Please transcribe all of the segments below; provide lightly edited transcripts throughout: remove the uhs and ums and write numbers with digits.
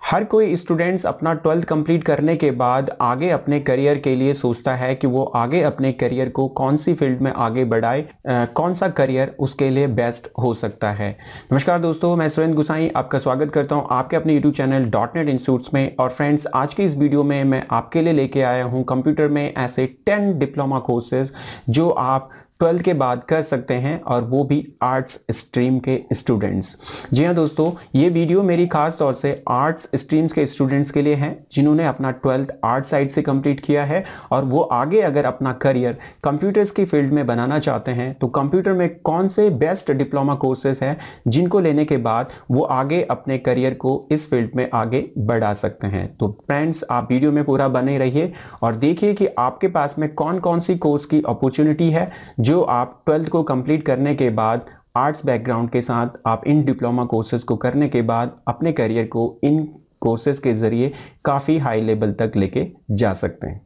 हर कोई स्टूडेंट्स अपना 12th complete करने के बाद आगे अपने करियर के लिए सोचता है कि वो आगे अपने करियर को कौन सी फील्ड में आगे बढ़ाए, कौन सा करियर उसके लिए बेस्ट हो सकता है। नमस्कार दोस्तों, मैं सुरेंद्र गुसाई आपका स्वागत करता हूं आपके अपने यूट्यूब चैनल .NET इंस्टीट्यूट्स में। और फ्रेंड्स, आज की इस वीडियो में मैं आपके लिए लेके आया हूं कंप्यूटर में ऐसे 10 डिप्लोमा कोर्सेज जो आप 12th के बाद कर सकते हैं, और वो भी आर्ट्स स्ट्रीम के स्टूडेंट्स। जी हाँ दोस्तों, ये वीडियो मेरी खास तौर से आर्ट्स स्ट्रीम्स के स्टूडेंट्स के लिए है जिन्होंने अपना 12th आर्ट साइड से कंप्लीट किया है और वो आगे अगर अपना करियर कंप्यूटर्स की फील्ड में बनाना चाहते हैं तो कंप्यूटर में कौन से बेस्ट डिप्लोमा कोर्सेज हैं जिनको लेने के बाद वो आगे अपने करियर को इस फील्ड में आगे बढ़ा सकते हैं। तो फ्रेंड्स, आप वीडियो में पूरा बने रहिए और देखिए कि आपके पास में कौन कौन सी कोर्स की अपॉर्चुनिटी है जो आप 12th को कंप्लीट करने के बाद आर्ट्स बैकग्राउंड के साथ आप इन डिप्लोमा कोर्सेज को करने के बाद अपने करियर को इन कोर्सेज के जरिए काफ़ी हाई लेवल तक लेके जा सकते हैं।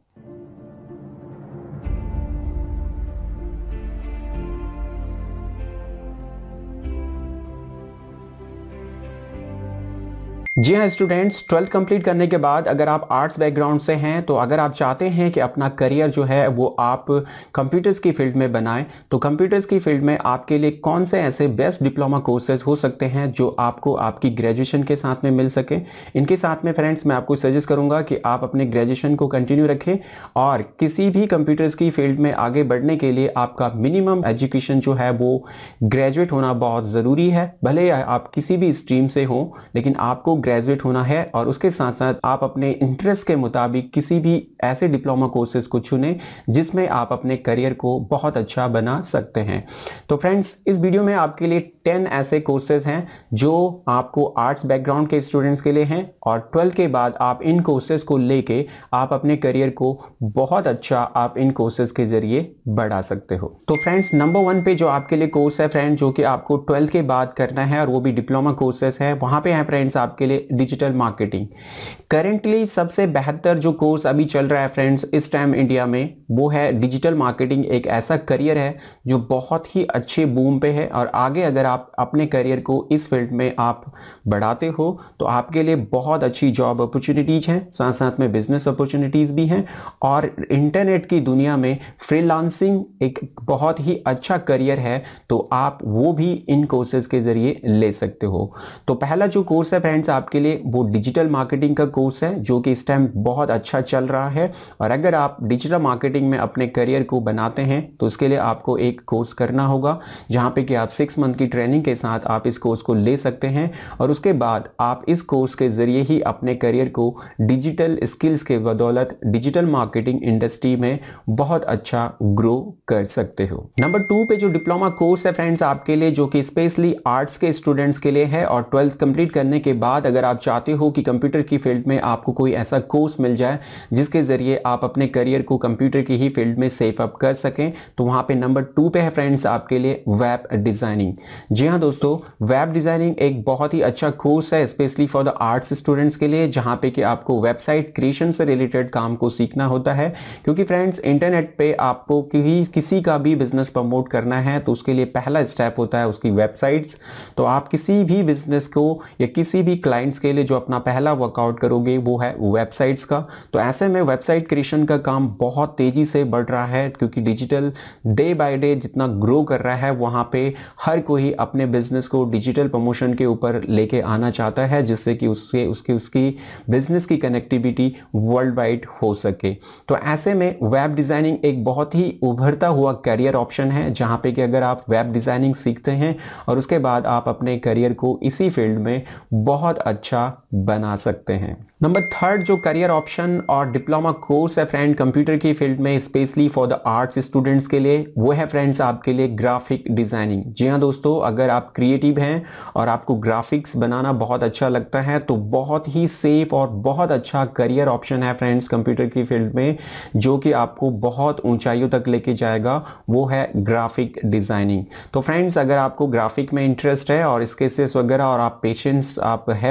जी हाँ स्टूडेंट्स, 12th कंप्लीट करने के बाद अगर आप आर्ट्स बैकग्राउंड से हैं तो अगर आप चाहते हैं कि अपना करियर जो है वो आप कंप्यूटर्स की फील्ड में बनाएं तो कंप्यूटर्स की फील्ड में आपके लिए कौन से ऐसे बेस्ट डिप्लोमा कोर्सेज हो सकते हैं जो आपको आपकी ग्रेजुएशन के साथ में मिल सके। इनके साथ में फ्रेंड्स मैं आपको सजेस्ट करूंगा कि आप अपने ग्रेजुएशन को कंटिन्यू रखें और किसी भी कंप्यूटर्स की फील्ड में आगे बढ़ने के लिए आपका मिनिमम एजुकेशन जो है वो ग्रेजुएट होना बहुत ज़रूरी है। भले आप किसी भी स्ट्रीम से हो, लेकिन आपको ग्रेजुएट होना है और उसके साथ साथ आप अपने इंटरेस्ट के मुताबिक किसी भी ऐसे डिप्लोमा कोर्सेज को चुनें जिसमें आप अपने करियर को बहुत अच्छा बना सकते हैं। तो फ्रेंड्स, इस वीडियो में आपके लिए 10 ऐसे कोर्सेज हैं जो आपको आर्ट्स बैकग्राउंड के स्टूडेंट्स के लिए हैं और 12th के बाद आप इन कोर्सेज को लेके आप अपने करियर को बहुत अच्छा आप इन कोर्सेज के जरिए बढ़ा सकते हो। तो फ्रेंड्स, नंबर 1 पे जो आपके लिए कोर्स है फ्रेंड, जो कि आपको 12th के बाद करना है और वो भी डिप्लोमा कोर्सेज है, वहां पे है फ्रेंड्स आपके लिए डिजिटल मार्केटिंग। करेंटली सबसे बेहतर जो कोर्स अभी चल रहा है फ्रेंड्स इस टाइम इंडिया में, वो है डिजिटल मार्केटिंग। एक ऐसा करियर है जो बहुत ही अच्छे बूम पे है और आगे अगर आप अपने करियर को इस फील्ड में आप बढ़ाते हो तो आपके लिए बहुत अच्छी जॉब अपॉर्चुनिटीज हैं, साथ साथ में बिजनेस अपॉर्चुनिटीज भी हैं। और इंटरनेट की दुनिया में फ्रीलांसिंग एक बहुत ही अच्छा करियर है, तो आप वो भी इन कोर्सेज के जरिए ले सकते हो। तो पहला जो कोर्स है फ्रेंड्स आपके लिए वो डिजिटल मार्केटिंग का कोर्स है जो कि इस टाइम बहुत अच्छा चल रहा है। और अगर आप डिजिटल मार्केटिंग में अपने करियर को बनाते हैं तो उसके लिए आपको एक कोर्स करना होगा जहां पे कि आप 6 मंथ की ट्रेनिंग के साथ आप इस कोर्स को ले सकते हैं और उसके बाद आप इस कोर्स के जरिए ही अपने करियर को डिजिटल स्किल्स के बदौलत डिजिटल मार्केटिंग इंडस्ट्री में बहुत अच्छा ग्रो कर सकते हो। नंबर 2 पे जो डिप्लोमा कोर्स है फ्रेंड्स आपके लिए, जो कि स्पेशली आर्ट्स के स्टूडेंट्स के लिए है और 12th कंप्लीट करने के बाद अगर आप चाहते हो कि कंप्यूटर की फील्ड में आपको कोई ऐसा कोर्स मिल जाए जिसके जरिए आप अपने करियर को कंप्यूटर की ही फील्ड में सेव अप कर सकें, तो वहां पे नंबर 2 पे है फ्रेंड्स आपके लिए वेब डिजाइनिंग। जी हाँ दोस्तों, वेब डिजाइनिंग एक बहुत ही अच्छा कोर्स है specially for the arts students के लिए, जहां पे कि आपको वेबसाइट क्रिएशन से रिलेटेड काम को सीखना होता है। क्योंकि फ्रेंड्स, इंटरनेट पे आपको किसी का भी बिजनेस प्रमोट करना है तो उसके लिए पहला स्टेप होता है उसकी वेबसाइट्स। तो आप किसी भी बिजनेस को या किसी भी क्लाइंट्स के लिए जो अपना पहला वर्कआउट करोगे वो है वेबसाइट्स का। तो ऐसे में वेबसाइट क्रिएशन का काम बहुत तेजी से बढ़ रहा है क्योंकि डिजिटल डे बाय डे जितना ग्रो कर रहा है वहां पे हर कोई अपने बिजनेस को डिजिटल प्रमोशन के ऊपर लेके आना चाहता है जिससे कि उसकी बिजनेस की कनेक्टिविटी वर्ल्ड वाइड हो सके। तो ऐसे में वेब डिजाइनिंग एक बहुत ही उभरता हुआ करियर ऑप्शन है जहां पे कि अगर आप वेब डिजाइनिंग सीखते हैं और उसके बाद आप अपने करियर को इसी फील्ड में बहुत अच्छा बना सकते हैं। नंबर 3 जो करियर ऑप्शन और डिप्लोमा कोर्स है फ्रेंड कंप्यूटर की फील्ड में specially for the arts students के लिए, वो है फ्रेंड्स आपके लिए ग्राफिक डिजाइनिंग। जी हाँ दोस्तों, अगर आप क्रिएटिव हैं और आपको ग्राफिक्स बनाना बहुत अच्छा लगता है तो बहुत ही सेफ और बहुत अच्छा करियर ऑप्शन है फ्रेंड्स कंप्यूटर की फील्ड में, जो कि आपको बहुत ऊंचाइयों तक लेके जाएगा, वो है ग्राफिक डिजाइनिंग। तो फ्रेंड्स, अगर आपको ग्राफिक में इंटरेस्ट है और स्केचेस वगैरह और आप पेशेंस आप है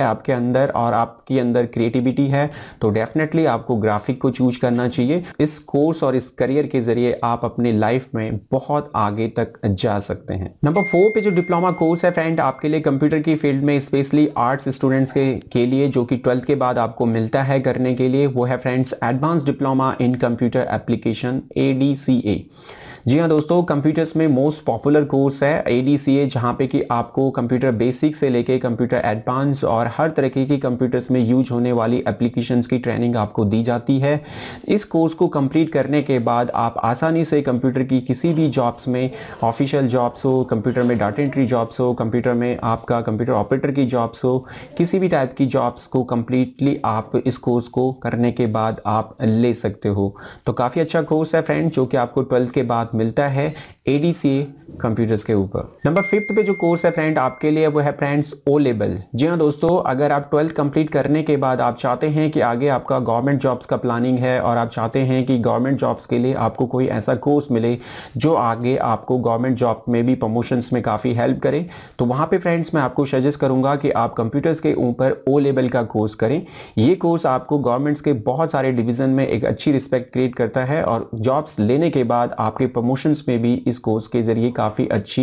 आपके अंदर और आपके अंदर क्रिएटिविटी है तो डेफिनेटली आपको ग्राफिक को चूज करना चाहिए। इस कोर्स और इस करियर के जरिए आप अपनी लाइफ में बहुत आगे तक जा सकते हैं। नंबर 4 पे जो डिप्लोमा कोर्स है फ्रेंड आपके लिए कंप्यूटर की फील्ड में स्पेशली आर्ट्स स्टूडेंट्स के लिए जो कि 12th के बाद आपको मिलता है करने के लिए, वो है friends advance diploma in computer application ADCA। जी हाँ दोस्तों, कंप्यूटर्स में मोस्ट पॉपुलर कोर्स है ADCA, जहाँ पे कि आपको कंप्यूटर बेसिक से लेके कंप्यूटर एडवांस और हर तरीके की कंप्यूटर्स में यूज होने वाली एप्लीकेशंस की ट्रेनिंग आपको दी जाती है। इस कोर्स को कंप्लीट करने के बाद आप आसानी से कंप्यूटर की किसी भी जॉब्स में, ऑफिशियल जॉब्स हो, कंप्यूटर में डाटा एंट्री जॉब्स हो, कंप्यूटर में आपका कंप्यूटर ऑपरेटर की जॉब्स हो, किसी भी टाइप की जॉब्स को कंप्लीटली आप इस कोर्स को करने के बाद आप ले सकते हो। तो काफ़ी अच्छा कोर्स है फ्रेंड जो कि आपको 12th के बाद मिलता है ADCA कंप्यूटर्स के ऊपर। नंबर 5 पे जो कोर्स है फ्रेंड आपके लिए वो है फ्रेंड्स O लेवल। जी हाँ दोस्तों, अगर आप 12th कंप्लीट करने के बाद आप चाहते हैं कि आगे आपका गवर्नमेंट जॉब्स का प्लानिंग है और आप चाहते हैं कि गवर्नमेंट जॉब्स के लिए आपको कोई ऐसा कोर्स मिले जो आगे आपको गवर्नमेंट जॉब में भी प्रमोशंस में काफ़ी हेल्प करे, तो वहाँ पे फ्रेंड्स मैं आपको सजेस्ट करूँगा कि आप कंप्यूटर्स के ऊपर O लेवल का कोर्स करें। ये कोर्स आपको गवर्नमेंट्स के बहुत सारे डिवीज़न में एक अच्छी रिस्पेक्ट क्रिएट करता है और जॉब्स लेने के बाद आपके प्रमोशंस में भी इस कोर्स के जरिए काफ़ी अच्छी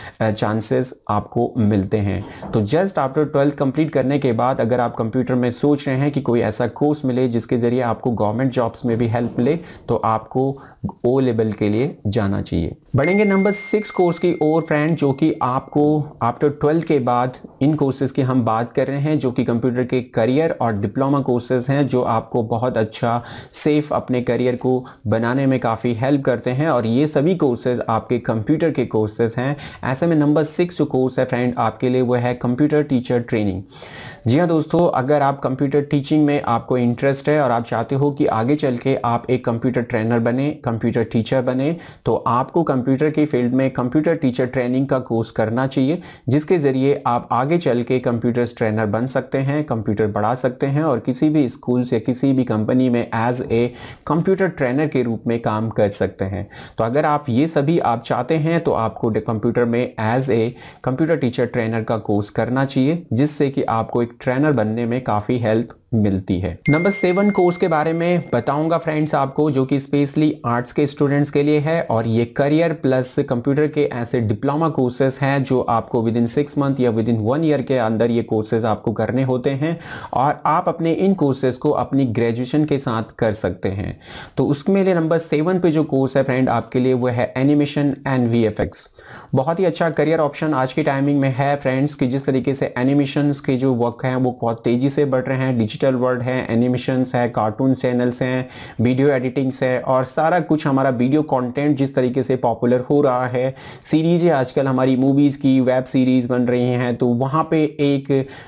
चांसेस आपको मिलते हैं। तो जस्ट आफ्टर 12th कंप्लीट करने के बाद अगर आप कंप्यूटर में सोच रहे हैं कि कोई ऐसा कोर्स मिले जिसके जरिए आपको गवर्नमेंट जॉब्स में भी हेल्प मिले, तो आपको O लेवल के लिए जाना चाहिए। बढ़ेंगे नंबर 6 कोर्स की ओर फ्रेंड, जो कि आपको आफ्टर 12th के बाद इन कोर्सेज की हम बात कर रहे हैं जो कि कंप्यूटर के करियर और डिप्लोमा कोर्सेज हैं जो आपको बहुत अच्छा सेफ अपने करियर को बनाने में काफ़ी हेल्प करते हैं और ये सभी कोर्सेज आपके कंप्यूटर के कोर्सेज हैं। ऐसे में नंबर 6 जो कोर्स है फ्रेंड आपके लिए वो है कंप्यूटर टीचर ट्रेनिंग। जी हाँ दोस्तों, अगर आप कंप्यूटर टीचिंग में आपको इंटरेस्ट है और आप चाहते हो कि आगे चल के आप एक कंप्यूटर ट्रेनर बने, कंप्यूटर टीचर बने, तो आपको कंप्यूटर की फील्ड में कंप्यूटर टीचर ट्रेनिंग का कोर्स करना चाहिए, जिसके ज़रिए आप आगे चल के कंप्यूटर ट्रेनर बन सकते हैं, कंप्यूटर बढ़ा सकते हैं और किसी भी स्कूल से किसी भी कंपनी में एज ए कंप्यूटर ट्रेनर के रूप में काम कर सकते हैं। तो अगर आप ये सभी आप चाहते हैं तो आपको कंप्यूटर में as a computer teacher trainer का कोर्स करना चाहिए, जिससे कि आपको एक ट्रेनर बनने में काफ़ी हेल्प मिलती है। नंबर 7 कोर्स के बारे में बताऊंगा फ्रेंड्स आपको, जो कि स्पेशली आर्ट्स के स्टूडेंट्स के लिए है और ये करियर प्लस कंप्यूटर के ऐसे डिप्लोमा कोर्सेज हैं जो आपको विद इन 6 मंथ या विद इन 1 ईयर के अंदर ये कोर्सेज आपको करने होते हैं और आप अपने इन कोर्सेज को अपनी ग्रेजुएशन के साथ कर सकते हैं। तो उसमें लिए नंबर 7 पे जो कोर्स है फ्रेंड आपके लिए वो है एनिमेशन एंड VFX। बहुत ही अच्छा करियर ऑप्शन आज की टाइमिंग में है फ्रेंड्स कि जिस तरीके से एनिमेशंस के जो वर्क हैं वो बहुत तेजी से बढ़ रहे हैं। डिजिटल वर्ल्ड है, एनिमेशंस है, कार्टून चैनल्स हैं, वीडियो एडिटिंग्स है और सारा कुछ हमारा वीडियो कंटेंट जिस तरीके से पॉपुलर हो रहा है, सीरीज़ें आजकल हमारी मूवीज़ की वेब सीरीज़ बन रही हैं, तो वहाँ पे एक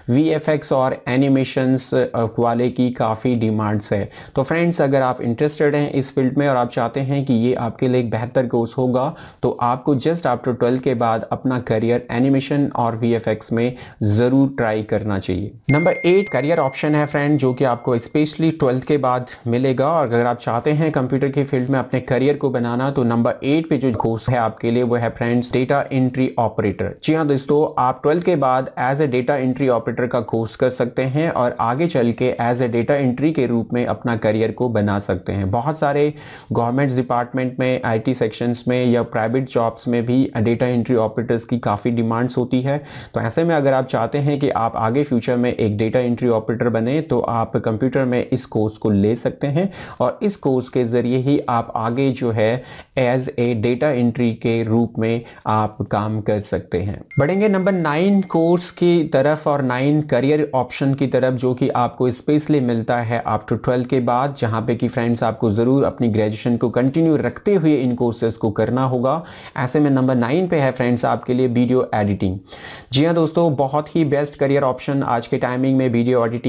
VFX और एनिमेशंस वाले की काफ़ी डिमांड्स है। तो फ्रेंड्स अगर आप इंटरेस्टेड हैं इस फील्ड में और आप चाहते हैं कि ये आपके लिए एक बेहतर कोर्स होगा, तो आपको जस्ट आफ्टर 12th के बाद अपना करियर एनिमेशन और VFX में ज़रूर ट्राई करना चाहिए। नंबर 8 करियर ऑप्शन है फ्रेंड जो कि आपको स्पेशली 12th के बाद मिलेगा और अगर आप चाहते हैं कंप्यूटर की फील्ड में अपने करियर को बनाना, तो नंबर 8 पे जो कोर्स है आपके लिए वो है फ्रेंड्स डेटा एंट्री ऑपरेटर। जी हाँ दोस्तों, आप 12th के बाद as a data entry operator का कोर्स कर सकते हैं और आगे चल के एज ए डेटा एंट्री के रूप में अपना करियर को बना सकते हैं। बहुत सारे गवर्नमेंट डिपार्टमेंट में, IT सेक्शंस में या प्राइवेट जॉब्स में भी डेटा एंट्री ऑपरेटर्स की काफ़ी डिमांड्स होती है। तो ऐसे में अगर आप चाहते हैं कि आप आगे फ्यूचर में एक डेटा एंट्री ऑपरेटर बने, तो आप कंप्यूटर में इस कोर्स को ले सकते हैं और इस कोर्स के जरिए ही आप आगे जो है एज ए डेटा एंट्री के रूप में आप काम कर सकते हैं। बढ़ेंगे नंबर 9 कोर्स की तरफ और 9 करियर ऑप्शन की तरफ, जो कि आपको स्पेशली मिलता है आफ्टर 12th के बाद, जहां पे कि फ्रेंड्स आपको जरूर अपनी ग्रेजुएशन को कंटिन्यू रखते हुए इन कोर्सेज को करना होगा। ऐसे में नंबर 9 पे है फ्रेंड्स आपके लिए वीडियो एडिटिंग। जी हाँ दोस्तों, बहुत ही बेस्ट करियर ऑप्शन आज के टाइमिंग में वीडियो एडिटिंग का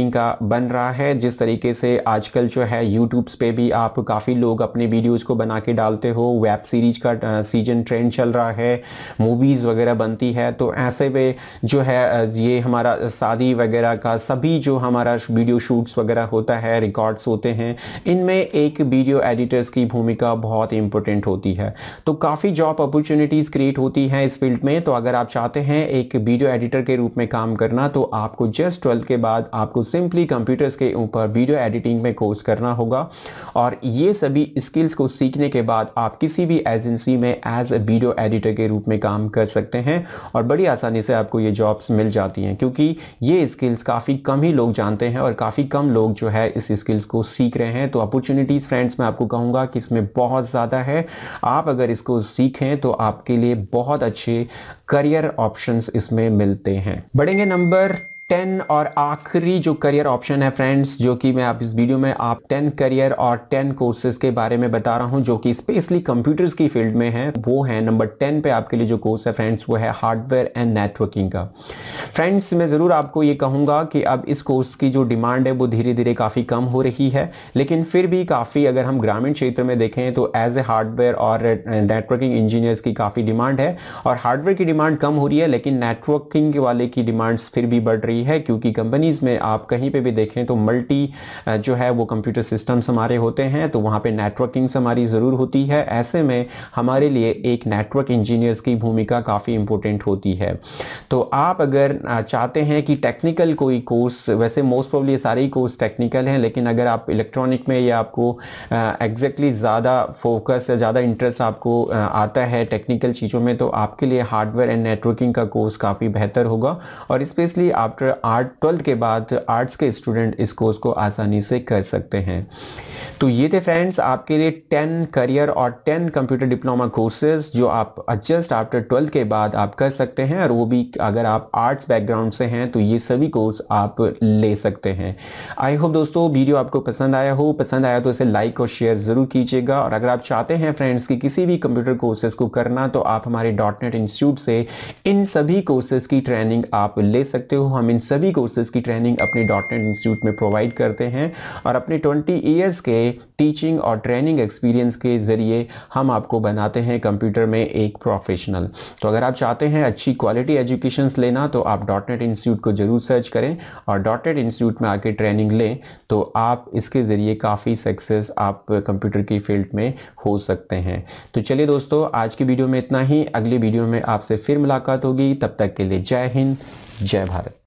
बन रहा है। जिस तरीके से आजकल जो है यूट्यूब्स पे भी आप काफ़ी लोग अपने वीडियोज़ को बना के डालते हो, वेब सीरीज का सीजन ट्रेंड चल रहा है, मूवीज़ वगैरह बनती है, तो ऐसे में जो है ये हमारा शादी वगैरह का सभी जो हमारा वीडियो शूट्स वगैरह होता है, रिकॉर्ड्स होते हैं, इनमें एक वीडियो एडिटर्स की भूमिका बहुत इंपॉर्टेंट होती है। तो काफ़ी जॉब अपॉर्चुनिटीज़ क्रिएट होती हैं इस फील्ड में। तो अगर आप चाहते हैं एक वीडियो एडिटर के रूप में काम करना, तो आपको जस्ट 12th के बाद आपको सिंपली कंप्यूटर्स के ऊपर वीडियो एडिटिंग में कोर्स करना होगा, और ये सभी स्किल्स को सीखने के बाद आप किसी भी एजेंसी में एज ए वीडियो एडिटर के रूप में काम कर सकते हैं, और बड़ी आसानी से आपको ये जॉब्स मिल जाती हैं, क्योंकि ये स्किल्स काफ़ी कम ही लोग जानते हैं और काफ़ी कम लोग जो है इस स्किल्स को सीख रहे हैं। तो अपॉर्चुनिटीज़ फ्रेंड्स मैं आपको कहूँगा कि इसमें बहुत ज़्यादा है। आप अगर इसको सीखें तो आपके लिए बहुत अच्छे करियर ऑप्शंस इसमें मिलते हैं। बढ़ेंगे नंबर 10 और आखिरी जो करियर ऑप्शन है फ्रेंड्स, जो कि मैं आप इस वीडियो में आप 10 करियर और 10 कोर्सेज के बारे में बता रहा हूं जो कि स्पेशली कंप्यूटर्स की फील्ड में है। वो है नंबर 10 पे आपके लिए जो कोर्स है फ्रेंड्स, वो है हार्डवेयर एंड नेटवर्किंग का। फ्रेंड्स मैं ज़रूर आपको ये कहूँगा कि अब इस कोर्स की जो डिमांड है वो धीरे धीरे काफ़ी कम हो रही है, लेकिन फिर भी काफ़ी, अगर हम ग्रामीण क्षेत्र में देखें तो एज ए हार्डवेयर और नेटवर्किंग इंजीनियर्स की काफ़ी डिमांड है, और हार्डवेयर की डिमांड कम हो रही है लेकिन नेटवर्किंग वाले की डिमांड्स फिर भी बढ़ रही है, क्योंकि कंपनीज में आप कहीं पे भी देखें तो मल्टी जो है वो कंप्यूटर सिस्टम्स हमारे होते हैं, तो वहां पे नेटवर्किंग हमारी ज़रूर होती है। ऐसे में हमारे लिए एक नेटवर्क इंजीनियर्स की भूमिका काफ़ी इंपॉर्टेंट होती है। तो आप अगर चाहते हैं कि टेक्निकल कोई कोर्स, वैसे मोस्ट प्रोबेबली ये सारे ही कोर्स टेक्निकल हैं, लेकिन अगर आप इलेक्ट्रॉनिक में या आपको एग्जैक्टली ज़्यादा फोकस या ज़्यादा इंटरेस्ट आपको आता है टेक्निकल चीज़ों में, तो आपके लिए हार्डवेयर एंड नेटवर्किंग का कोर्स काफ़ी बेहतर होगा, और स्पेशली आफ्टर 12th के बाद आर्ट्स के स्टूडेंट इस कोर्स को आसानी से कर सकते हैं। तो ये थे फ्रेंड्स आपके लिए 10 करियर और 10 कंप्यूटर डिप्लोमा कोर्सेज जो आप जस्ट आफ्टर 12th के बाद आप कर सकते हैं, और वो भी अगर आप आर्ट्स बैकग्राउंड से हैं तो ये सभी कोर्स आप ले सकते हैं। आई होप दोस्तों वीडियो आपको पसंद आया हो। पसंद आया तो इसे लाइक और शेयर ज़रूर कीजिएगा, और अगर आप चाहते हैं फ्रेंड्स कि किसी भी कंप्यूटर कोर्सेज को करना, तो आप हमारे .NET इंस्टीट्यूट से इन सभी कोर्सेज की ट्रेनिंग आप ले सकते हो। हम इन सभी कोर्सेज की ट्रेनिंग अपने .NET इंस्टीट्यूट में प्रोवाइड करते हैं, और अपने 20 ईयर्स के टीचिंग और ट्रेनिंग एक्सपीरियंस के ज़रिए हम आपको बनाते हैं कंप्यूटर में एक प्रोफेशनल। तो अगर आप चाहते हैं अच्छी क्वालिटी एजुकेशंस लेना, तो आप .NET इंस्टीट्यूट को ज़रूर सर्च करें और .NET इंस्टीट्यूट में आके ट्रेनिंग लें, तो आप इसके ज़रिए काफ़ी सक्सेस आप कंप्यूटर की फील्ड में हो सकते हैं। तो चलिए दोस्तों, आज की वीडियो में इतना ही। अगली वीडियो में आपसे फिर मुलाकात होगी, तब तक के लिए जय हिंद, जय भारत।